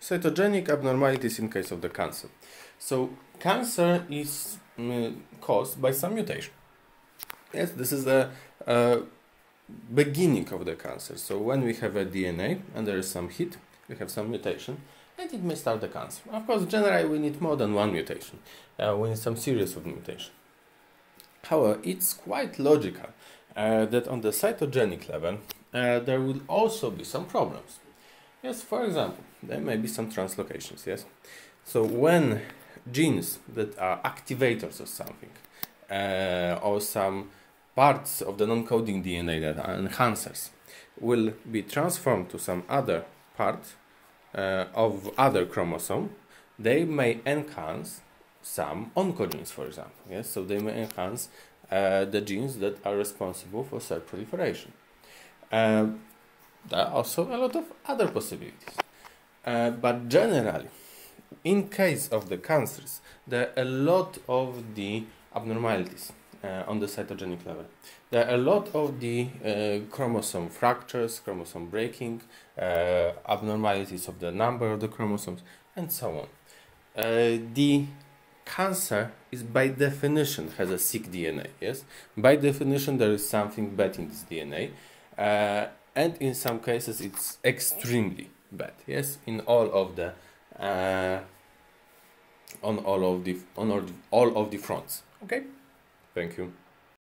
cytogenic abnormalities in case of the cancer. So cancer is caused by some mutation. Yes, this is the beginning of the cancer. So when we have a DNA and there is some hit, we have some mutation, and it may start the cancer. Of course, generally we need more than one mutation. We need some series of mutation. However, it's quite logical that on the cytogenic level there will also be some problems. Yes, for example, there may be some translocations. Yes, so when genes that are activators of something or some parts of the non-coding DNA that are enhancers will be transformed to some other part of other chromosome, they may enhance some oncogenes, for example. Yes, so they may enhance the genes that are responsible for cell proliferation. There are also a lot of other possibilities. But generally, in case of the cancers, there are a lot of the abnormalities on the cytogenic level. There are a lot of the chromosome fractures, chromosome breaking, abnormalities of the number of the chromosomes, and so on. The cancer is by definition has a sick DNA. Yes, by definition there is something bad in this DNA, and in some cases it's extremely bad. Yes, in all of the on all of the fronts. Okay, thank you.